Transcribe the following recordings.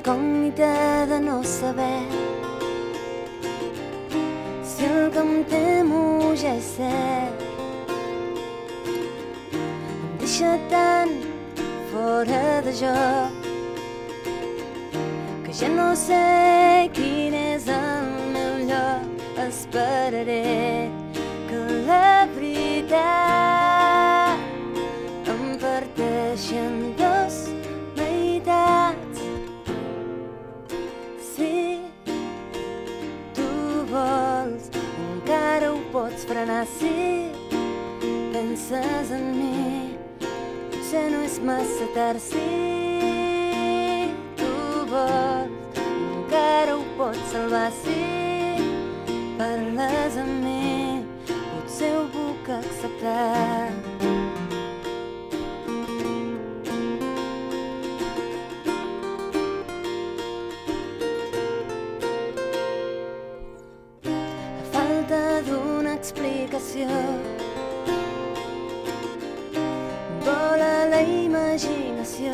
incògnita de no saber si el que em temo ja és cert. Em deixa tan fora de joc que ja no sé quin és el meu lloc. Esperaré que la veritat em parteixi en dos meitats. Si tu vols, encara ho pots frenar. Si penses en mi, potser no és massa tard. Si tu vols, encara ho pots salvar. Si parles amb mi, potser ho puc acceptar. A falta d'una explicació vola la imaginació,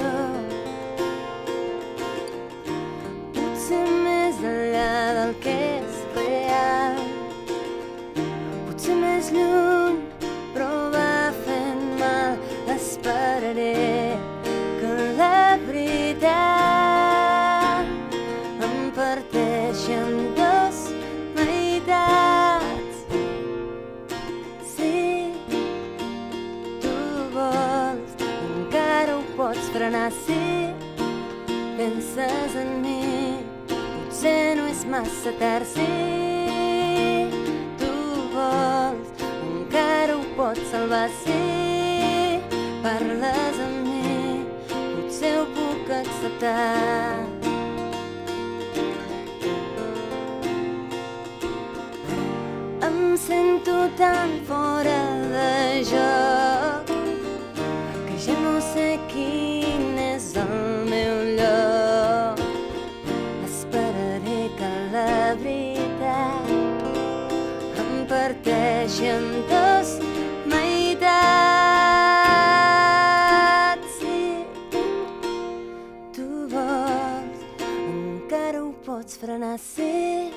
potser més enllà del que és real, potser més lluny, però va fent mal. Esperaré que la veritat em parteixi en dos meitats. Si tu vols, encara ho pots frenar. Si penses en mi, potser no és massa tard. Si tu vols, encara ho pots salvar. Si parles amb mi, potser ho puc acceptar. Em sento tan fora de joc que ja no sé quin és el meu lloc. Esperaré que la veritat em parteixi en dos meitats. Si tu vols, encara ho pots frenar. Si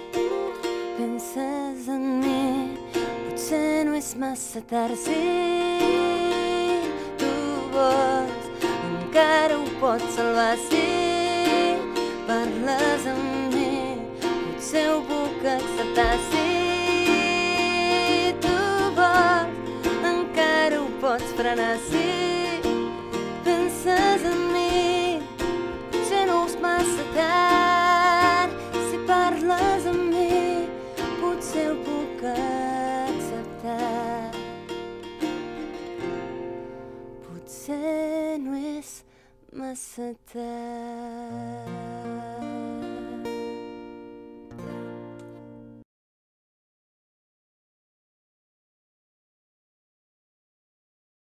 penses en mi, potser no és massa tard. Si tu vols, encara ho pots salvar. Si parles amb mi, potser ho puc acceptar. Si tu vols, encara ho pots frenar. Si penses en mi, potser no és massa tard. Si parles amb mi, potser ho puc acceptar. Potser no és massa tard.